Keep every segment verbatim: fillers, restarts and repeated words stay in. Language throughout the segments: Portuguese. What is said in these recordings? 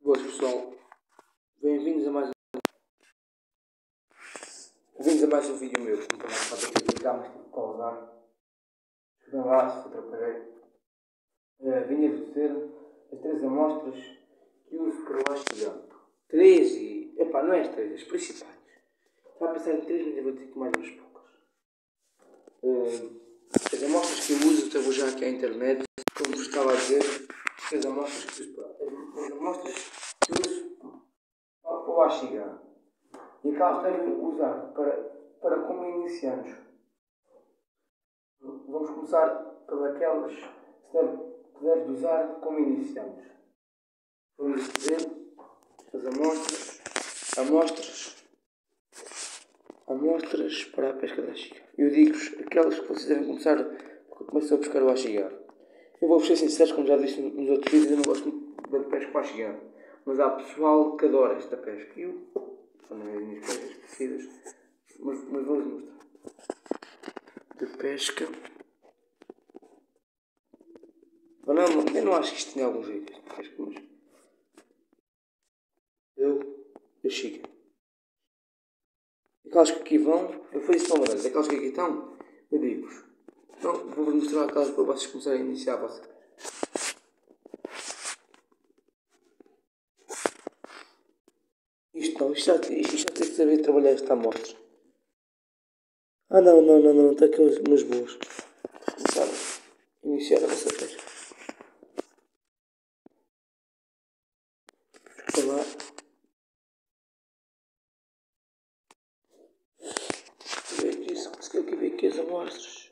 Boas pessoal, bem-vindos a mais um bem-vindos a mais um vídeo meu. Então, para ter que clicar, mas tipo pausar. Desculpem lá se atrapalhei. Uh, vim a dizer as três amostras que uso para o Astigan. Três e. Epá, não é as três, as principais. Estava a pensar em três, mas eu vou dizer que mais umas poucas. Uh, as amostras que eu uso, até vou já aqui à internet, como vos estava a dizer, as amostras que uso para. As amostras que uso para o Astigan. E aquelas devem usar para, para como iniciantes. Vamos começar pelas que deve, que deve usar como iniciantes. Vamos dizer as amostras, amostras, amostras para a pesca da axiga. Eu digo-vos aquelas que vocês devem começar quando começam a pescar o axigar. Eu vou ser sincero, como já disse nos outros vídeos, eu não gosto muito de pesca com o axigar. Mas há pessoal que adora esta pesca. E eu, são as minhas pescas preferidas, mas, mas vou-vos mostrar. De pesca. Ou não, eu não acho que isto tenha algum jeito. De pesca, mas eu, eu chego. Aquelas que aqui vão, eu fiz isso para uma aquelas que aqui estão, eu digo-vos. Então, vou-vos mostrar aquelas para vocês começarem a iniciar a vossa. Isto não, isto já, isto já tem que saber trabalhar esta amostra. Ah não, não, não, não, está aqui umas, umas boas. Vou começar a iniciar a vossa pesca. Desculpa lá. Deixa eu ver aqui se consegui aqui ver aqui as amostras.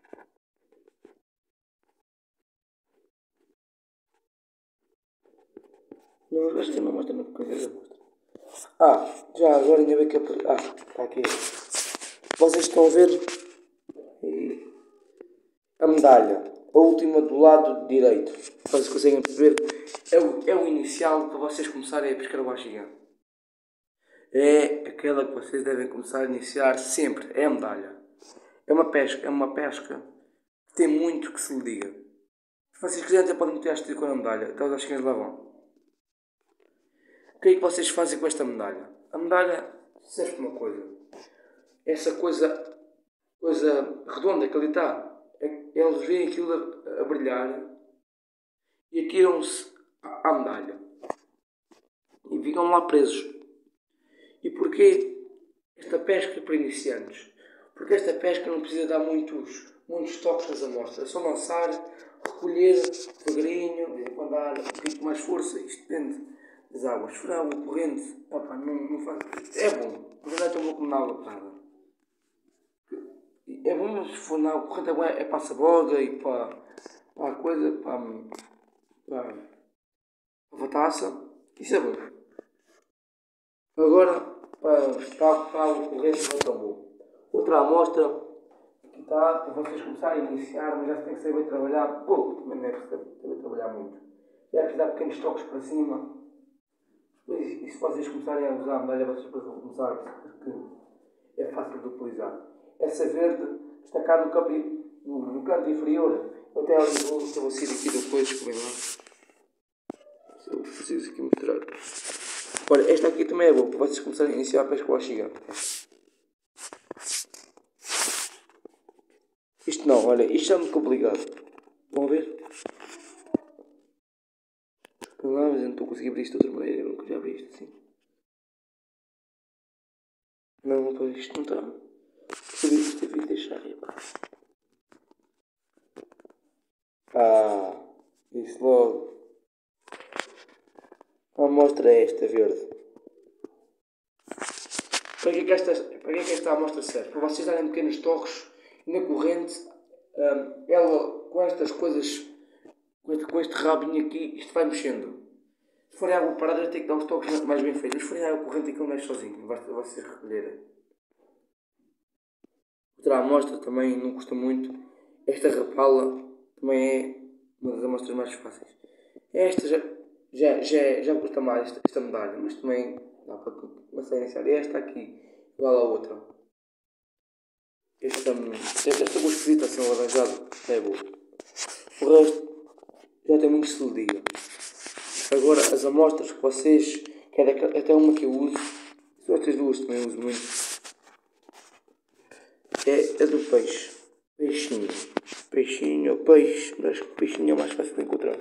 Não, acho que não mostra uma coisa da amostra. Ah, já agora ainda bem que... Ah, está aqui. Vocês estão a ver a medalha, a última do lado direito. Vocês conseguem perceber? É o, é o inicial para vocês começarem a pescar o axigan. É aquela que vocês devem começar a iniciar sempre. É a medalha. É uma pesca, é uma pesca que tem muito que se lhe diga. Se vocês quiserem até podem meter a estica na medalha, até os axigans lá vão. O que é que vocês fazem com esta medalha? A medalha serve para uma coisa. Essa coisa, coisa redonda que ali está. Eles veem aquilo a, a brilhar e atiram-se à, à medalha. E ficam lá presos. E porquê esta pesca para iniciantes? Porque esta pesca não precisa dar muitos, muitos toques nas amostras. É só lançar, recolher devagarinho, de vez em quando dar um pouquinho mais força. Isto depende das águas. Se for água corrente, opa, não, não faz... é bom. Mas não é tão bom como na água parada. É bom, mas se for na água corrente é, bom, é para a saboga e para, para a coisa, para, para a bataça. Isso é bom. Agora, para, para, para a água corrente não é tão bom. Outra amostra que está para vocês começarem a iniciar, mas já se tem que saber trabalhar pouco, também não é preciso saber trabalhar muito. Já é preciso dar pequenos toques para cima. E, e se vocês começarem a usar a medalha, vocês depois vão começar, porque é fácil de utilizar. Essa verde destacar no, campo, no, no canto inferior. Eu até ali vou, eu vou sair aqui depois, desculpem lá. Se eu preciso aqui mostrar. Olha, esta aqui também é boa, para vocês começarem a iniciar a pesca com o axigan. Isto não, olha, isto é muito complicado. Vão ver? Não, mas eu não estou a conseguir abrir isto de outra maneira, eu nunca já abri isto assim. Não, não, isto não está. Eu vi isto, devia deixar aí. Ah, isso logo. A amostra é esta, verde. Para que é que esta, para que é que esta amostra serve? Para vocês darem pequenos toques na corrente, um, ela com estas coisas, com este, com este rabinho aqui, isto vai mexendo. Se for água parada, tem que dar os toques mais bem feitos. Mas se for água corrente, aquilo mexe sozinho. Basta vocês recolherem. Outra amostra também não custa muito. Esta rapala também é uma das amostras mais fáceis. Esta já, já, já, já custa mais, esta, esta medalha, mas também dá para começar a iniciar. E esta aqui, igual à outra. Esta, esta, esta boa esquisita, assim, alaranjada, é boa. O resto já tem muito que se lhe diga. Agora as amostras que vocês, que é daquela, até uma que eu uso, são estas duas também uso muito, é a do peixe. Peixinho. Peixinho ou peixe, mas acho que peixinho é mais fácil de encontrar.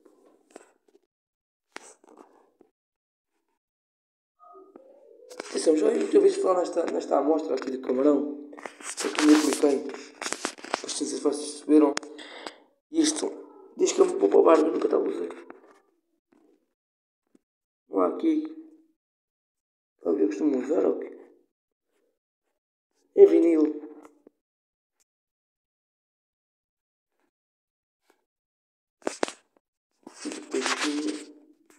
Atenção, já ouvi outra vez falar nesta, nesta amostra aqui de camarão. Aqui me apliquei. Depois não sei se vocês perceberam. Isto diz que é muito bom para o barco, eu nunca estava a usar. Não há aqui. Talvez eu costumo usar ou quê? É vinil. Peixinho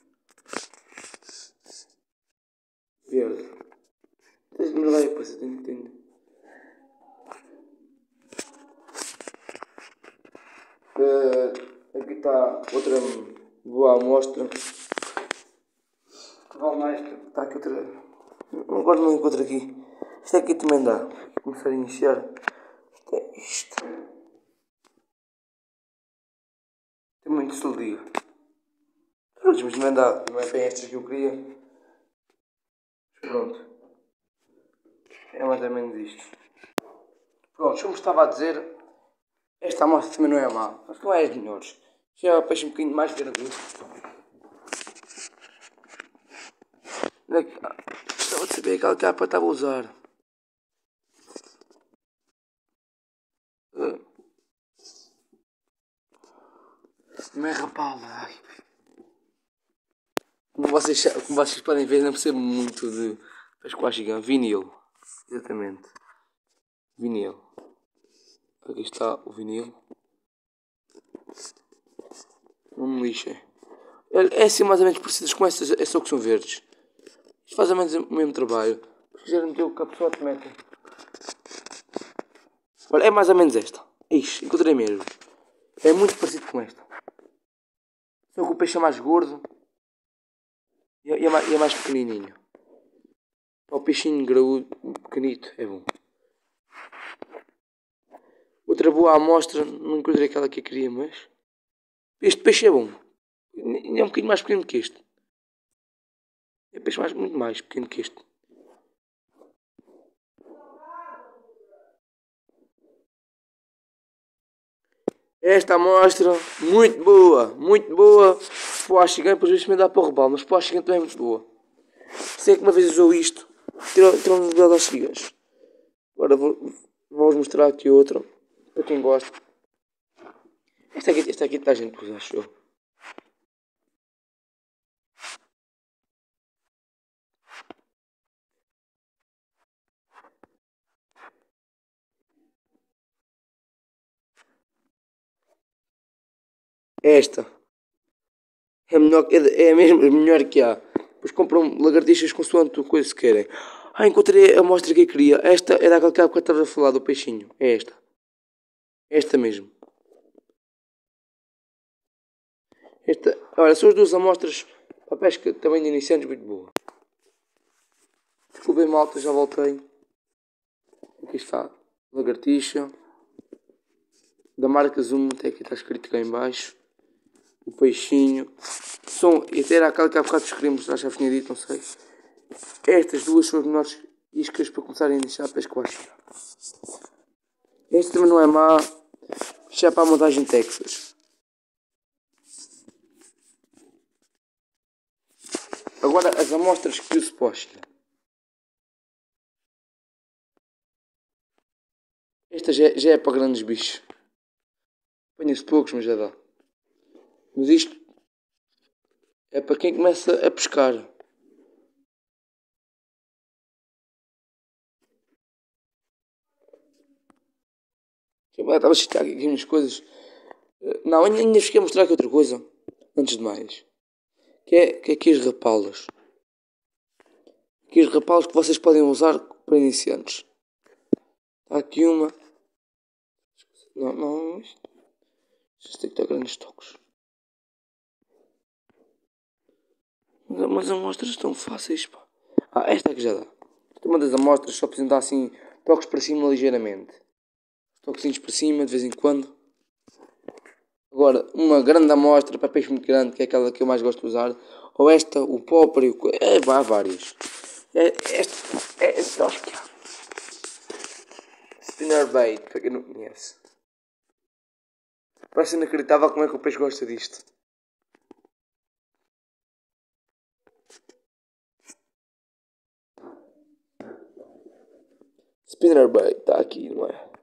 verde. Deixa-me lá depois, eu tenho que entender. Uh, aqui está outra boa amostra. Vale mais. Está aqui outra. Agora não encontro aqui. Isto aqui também dá. Vou começar a iniciar. Isto é isto. Tem muito se liga. Mas também dá. Não é bem estas que eu queria. Mas pronto. É mais ou menos isto. Pronto, como estava a dizer, esta amostra também não é má. Mas não é as melhores. Já é o peixe um bocadinho mais graduado. Gostava de saber aquela capa que estava a usar. Não é rapala. Ai. Como vocês, como vocês podem ver, não percebo muito de Pascoal Gigante. Vinil. Exatamente. Vinil. Aqui está o vinil. Não me lixem. É, é assim mais ou menos parecidas com estas, é só que são verdes. Isto faz mais ou menos o mesmo trabalho. Se quiserem meter o cabeçote, metem. Olha, é mais ou menos esta. Ixi, encontrei mesmo. É muito parecido com esta. Só que o peixe é mais gordo. E é, é, mais, é mais pequenininho. O peixinho graúdo, pequenito, é bom. Outra boa amostra, não encontrei aquela que eu queria, mas... Este peixe é bom. É um bocadinho mais pequeno que este. É peixe mais, muito mais pequeno que este. Esta amostra, muito boa, muito boa. Para o gigante, depois vezes me dá para o rebalo, mas para o gigante também é muito boa. Sei que uma vez usou isto, tirou um belo aos gigantes. Agora vou, vou-vos mostrar aqui outra, para quem gosta. Esta aqui, esta aqui está a gente usar, acho eu. Esta é, melhor, é, é mesmo melhor que há. Depois compram lagartixas consoante a coisa que querem. Ah, encontrei a amostra que eu queria. Esta era aquela que eu estava a falar do peixinho. É esta. Esta mesmo. Esta, olha, são as duas amostras para pesca também de iniciantes muito boa. Desculpem malta, já voltei. Aqui está. Lagartixa. Da marca Zoom, até aqui está escrito cá em baixo. O peixinho. São, e até era aquela que há bocado escrevemos, já tinha dito, não sei. Estas duas são as melhores iscas para começarem a iniciar a pesca com a China. Este também não é má. Isto é para a montagem Texas. Agora as amostras que uso para a China. Esta já, já é para grandes bichos. Apanha-se poucos, mas já dá. Mas isto é para quem começa a pescar. Eu estava a citar aqui as minhas coisas. Não, ainda fiquei a mostrar aqui outra coisa. Antes de mais. Que é, que é aqui as rapalas. Aqui as rapalas que vocês podem usar para iniciantes. Está aqui uma. Não, não. Isto, isto tem que estar grandes toques. Mas as amostras estão fáceis, pá. Ah, esta aqui já dá. Esta é uma das amostras, só precisam dar assim toques para cima ligeiramente. Toquezinhos para cima de vez em quando. Agora, uma grande amostra para peixe muito grande, que é aquela que eu mais gosto de usar. Ou esta, o popper e o... É, há várias. É, esta, é, esta, acho que há. Spinnerbait, para quem não conhece. Parece inacreditável como é que o peixe gosta disto. Spinnerbait, está aqui, não é?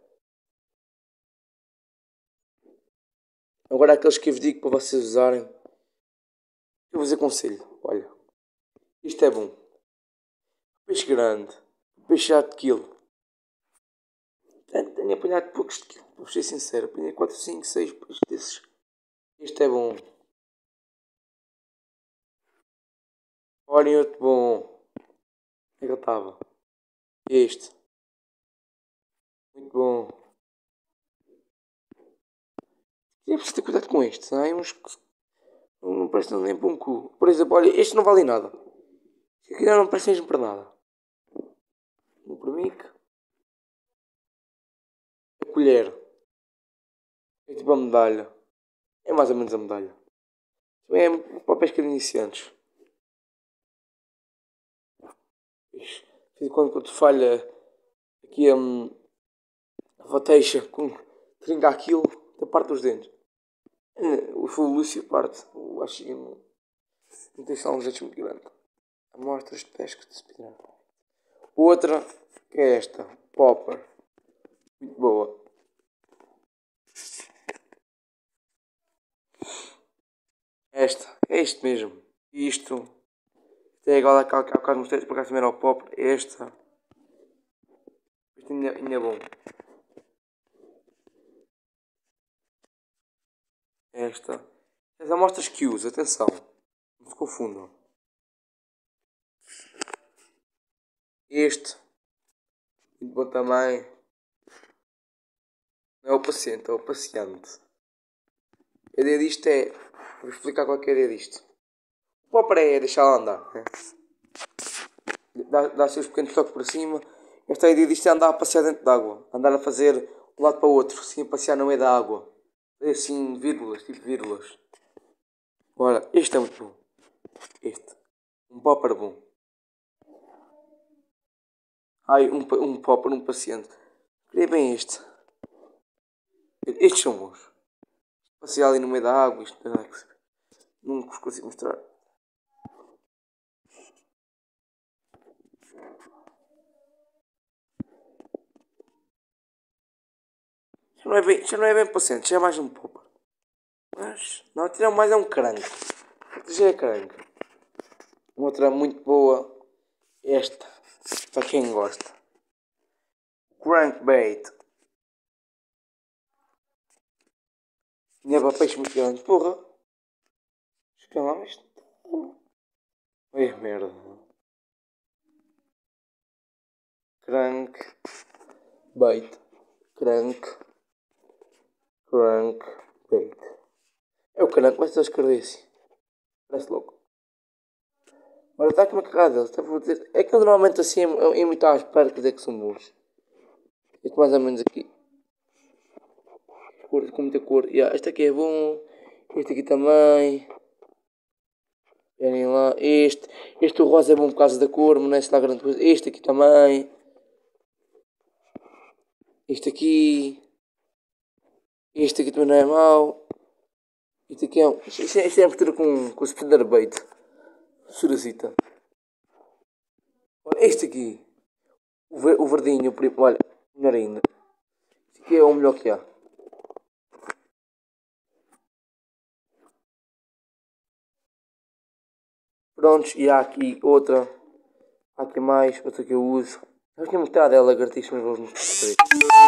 Agora aqueles que eu vos digo para vocês usarem. Eu vos aconselho, olha. Isto é bom. Peixe grande. Peixe já de quilo. Tenho apanhado poucos de quilo, vou ser sincero. Apanhei quatro, cinco, seis peixes desses. Este é bom. Olhem outro bom. Onde é que ele estava? Este. Muito bom. E é preciso ter cuidado com estes. Há uns que não prestam nem para um cu. Por exemplo, olha, este não vale nada. Este aqui não presta mesmo para nada. No permique. A colher. É tipo a medalha. É mais ou menos a medalha. Também é para pesca de iniciantes. Quando, quando falha aqui hum, a vateixa com trinta aquilo, da parte dos dentes. O full Lúcio parte. Eu acho que não, não tem só um jeito muito grande. Amostras de pesca de spinner. Outra que é esta. Popper. Muito boa. Esta. É isto mesmo. Isto. Até agora há bocado mostrei para cá também era o Popper. Esta. Isto ainda, ainda é bom. Esta. As amostras que uso. Atenção. Não se confundam. Este. Muito bom também. Não é o paciente, é o paciente. A ideia disto é. Vou explicar qual é a ideia disto. O popper é deixá-la andar. Né? Dá, dá seus pequenos toques por cima. Esta ideia disto é andar a passear dentro d'água. Andar a fazer de um lado para o outro. Assim a passear no meio da água. Assim, vírgulas, tipo vírgulas. Ora, este é muito bom. Este. Um popper bom. Ai, um, um popper, um paciente. Queria bem este. Estes são bons. Passear ali no meio da água. Isto não é que se vê. Não vos consigo mostrar. Já não é bem, já não é bem paciente, já é mais um popper. Mas, não, tirar mais é um carango. Já é carango. Uma outra muito boa. Esta. Para quem gosta. Crankbait. E é para peixe muito grande. Porra. Fica lá isto. Ai merda. Crankbait. Crank. Crankbait. É o carango, mas eu escrever assim. Parece louco. Olha, está aqui uma cagada. Está a dizer. É que eu normalmente assim é muito à espera que dizer que são bons. Este mais ou menos aqui. Cor, com muita cor. Yeah, este aqui é bom. Este aqui também. Verem lá. Este. Este o rosa é bom por causa da cor, mas não é se lá grande coisa. Este aqui também. Este aqui. Este aqui também não é mau. Este aqui é um. Isto é, isto é a mistura com, com o spinnerbait. Suracita. Olha, este aqui. O, ver, o verdinho, primo. Olha, melhor ainda. Este aqui é o melhor que há. Prontos, e há aqui outra. Há aqui mais, outra que eu uso. Acho que é metade é lagartixa, mas vou mostrar.